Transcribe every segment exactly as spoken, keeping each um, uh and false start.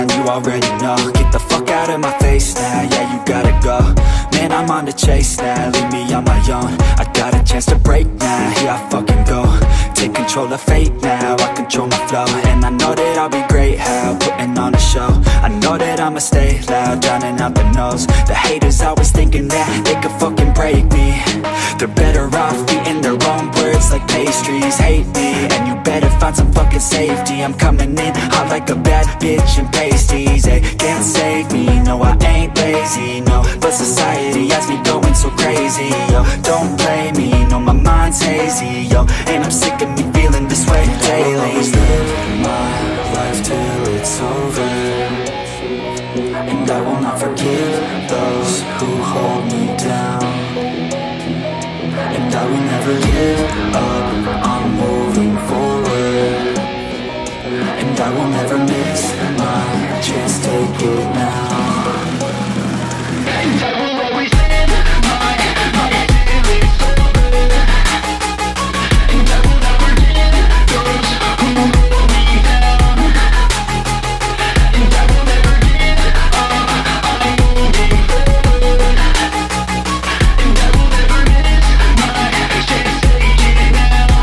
man, you already know. Get the fuck out of my face now, yeah, you gotta go. Man, I'm on the chase now, leave me on my own. I got a chance to break now, here I fucking go. Take control of fate now, I control my flow. And I know that I'll be great, how, putting on a show. I know that I'ma stay loud, drowning out the noise. The haters always thinking that they could fucking break me. They're better off eating their own words like pastries. Hate me, and you better find some fucking safety. I'm coming in hot like a bad bitch in pasties. They can't save me, no I ain't lazy, no. But society has me going so crazy, yo. Don't blame me, no my mind's hazy, yo. And I'm sick of me feeling this way daily. I'll always live my life till it's over, and I will not forgive those who hold me down. And I will never give up, I'm moving forward. And I will never miss my chance, take it now. And I will always live my life till it's over, and I will never forgive those who hold me down. And I will never give up, I'm moving forward. And I will never miss my chance, take it now.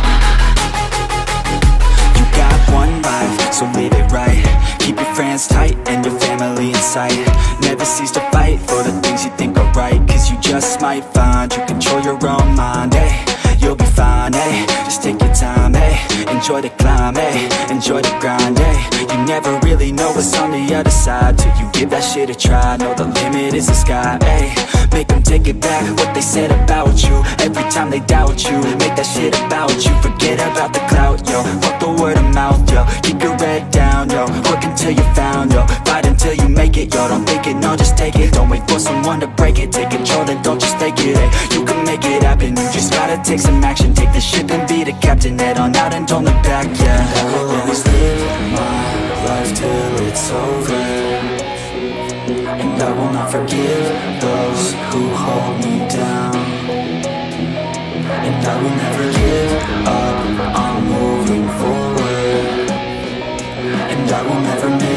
You got one life, so live it right. Keep your friends tight and your family in sight. Never cease to fight for the things you think are right, cause you just might find you control your own mind, eh? You'll be fine, eh? Just take your time, eh? Enjoy the climb, eh? Enjoy the grind, eh? You never really know what's on the other side till you give that shit a try. Know the limit is the sky, eh? Make them take it back, what they said about you. Every time they doubt you, make that shit about you. Forget about the clout, yo. Fuck the word of mouth, yo. Keep your head down, yo. Work until you're found, yo. Fight until you make it, yo. Don't think it, no, just take it. Don't wait for someone to break it. Take control, then don't just take it, eh? You can make it happen, you just gotta take some action. Take the ship and be the captain. Head on out and don't look back, yeah. I will always live my life till it's over, and I will not forgive those who hold me down. And I will never give up, I'm moving forward. And I will never miss